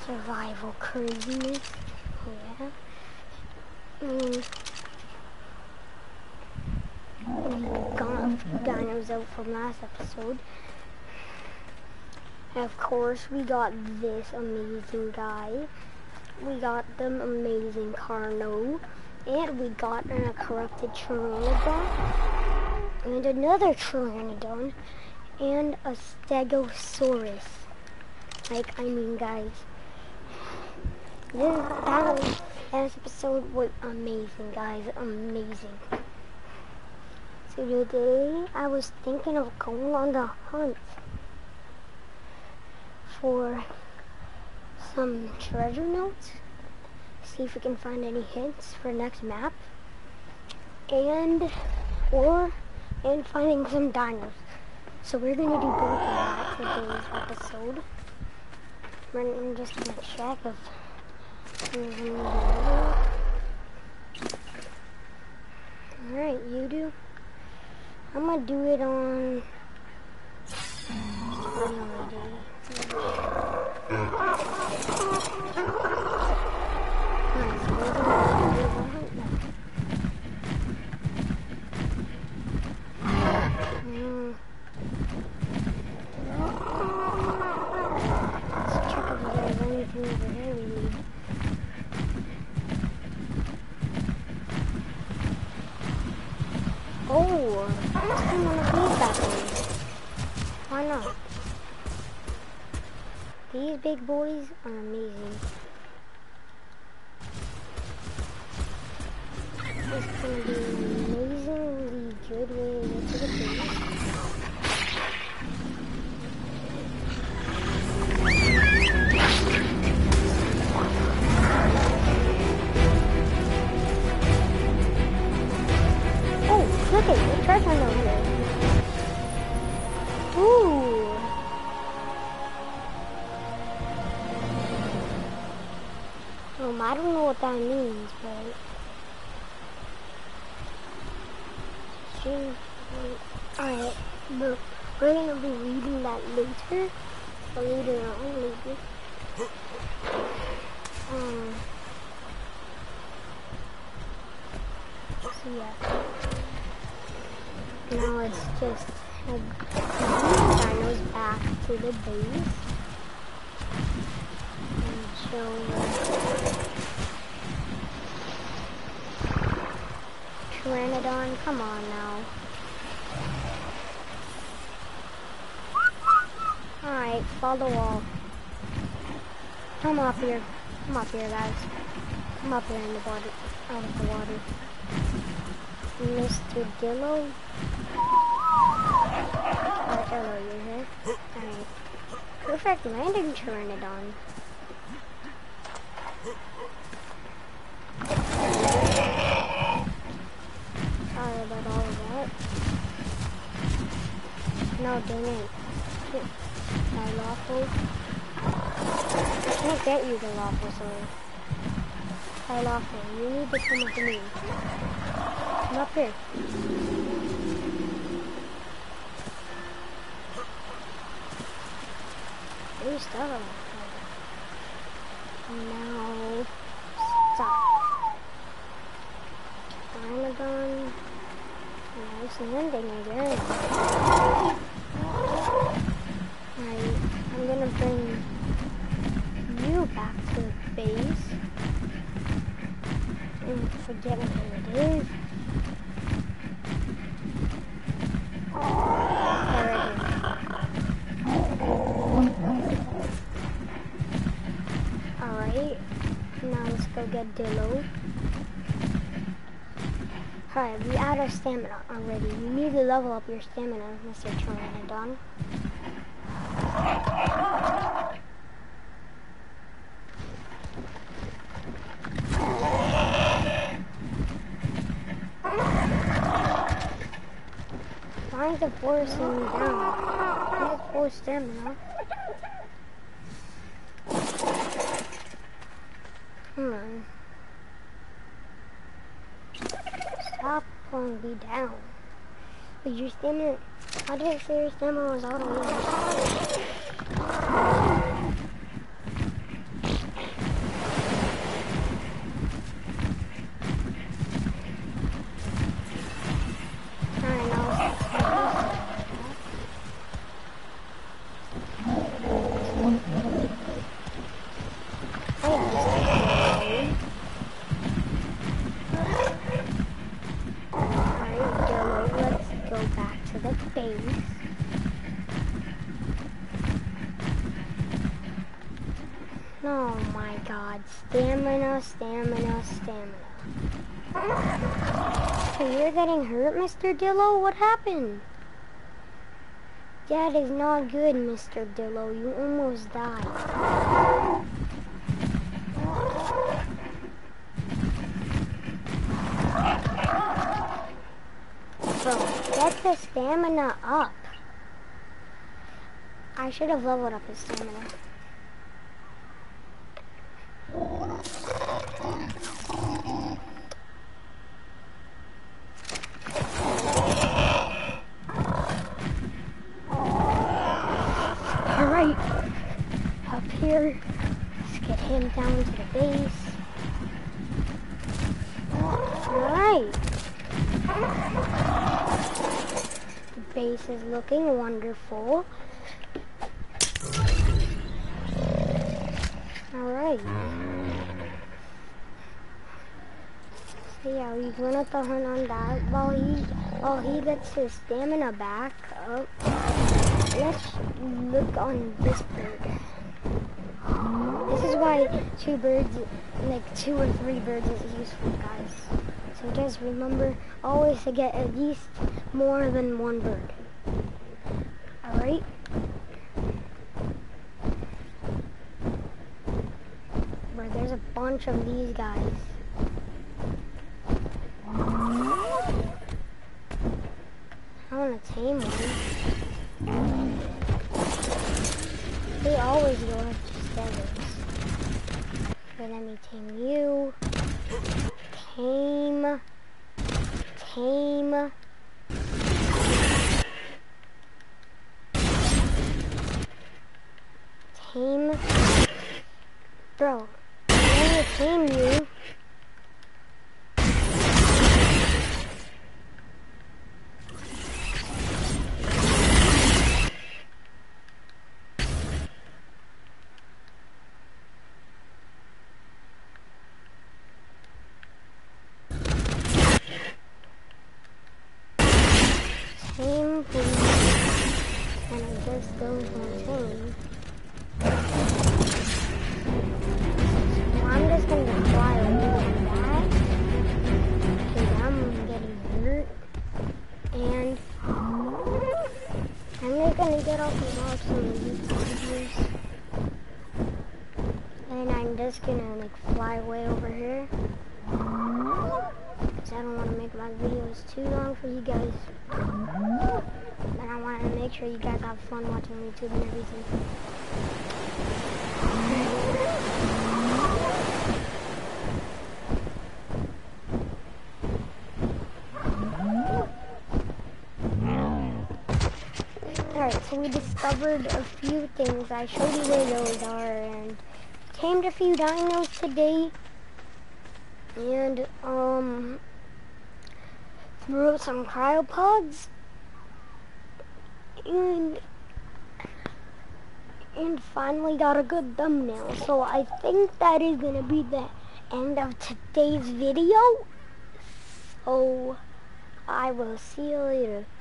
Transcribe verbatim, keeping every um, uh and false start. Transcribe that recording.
survival craziness. Yeah. Mm. We got dinos out from last episode. And of course, we got this amazing guy. We got the amazing Carno. And we got a corrupted Pteranodon. And another Pteranodon. And a Stegosaurus. Like, I mean, guys. This, that was, last episode was amazing, guys. Amazing. So today, I was thinking of going on the hunt for some treasure notes. See if we can find any hints for next map. And, or, and finding some dinos. So we're going to do both of that today's episode. I'm just going to check if alright, you do. I'm going to do it on... Oh, let's come on a these back there. Why not? These big boys are amazing. It's gonna be an amazingly good way to get to the base. Look at the treasure over here. Ooh. Um, I don't know what that means, but alright, but we're gonna be reading that later. Or later on, maybe. Um so yeah. Now let's just head dinos back to the base and show them. Pteranodon, come on now. Alright, follow the wall. Come up here. Come up here, guys. Come up here in the water. Out of the water. Mister Dillo. Oh, hello, you're here. Alright. Perfect landing, Pteranodon. Sorry about all of that. No, dang it. Dilopho. I can't get you, Dilophosaurus. Dilopho, you need to come with me. Come up here. Hey, stop. Now, stop. Pteranodon. Nice landing again. Alright, I'm gonna bring you back to the base. And forget what it is. Alright, now let's go get Dillo. Alright, we out of stamina already. You need to level up your stamina, Mister Pteranodon. Why is the forest slowing down? He has full stamina. Come on. Stop pulling me down. But your stamina, how did I say your stamina was all the way down? Oh my god. Stamina, stamina, stamina. So you're getting hurt, Mister Dillo? What happened? That is not good, Mister Dillo. You almost died. Bro, get the stamina up. I should have leveled up his stamina. Alright, up here, let's get him down to the base. Alright. The base is looking wonderful. Alright. So yeah, we're gonna throw him on that while he while he gets his stamina back up. Let's look on this bird. This is why two birds, like two or three birds is useful, guys. So just remember always to get at least more than one bird. Alright? Bro, there's a bunch of these guys. I want to tame one. They always go after feathers. So let me tame you. Tame. Tame. Tame. Bro, I'm gonna tame you. Tame, please. And I just don't want to tame. So I'm just gonna fly away like that. Because I'm getting hurt. And I'm just gonna get off and watch some YouTube videos. And I'm just gonna like fly away over here. Because I don't want to make my videos too long for you guys. And I want to make sure you guys have fun watching YouTube and everything. Alright, so we discovered a few things. I showed you where those are and tamed a few dinos today. And, um, threw out some cryopods. And, and finally got a good thumbnail. So I think that is going to be the end of today's video. So I will see you later.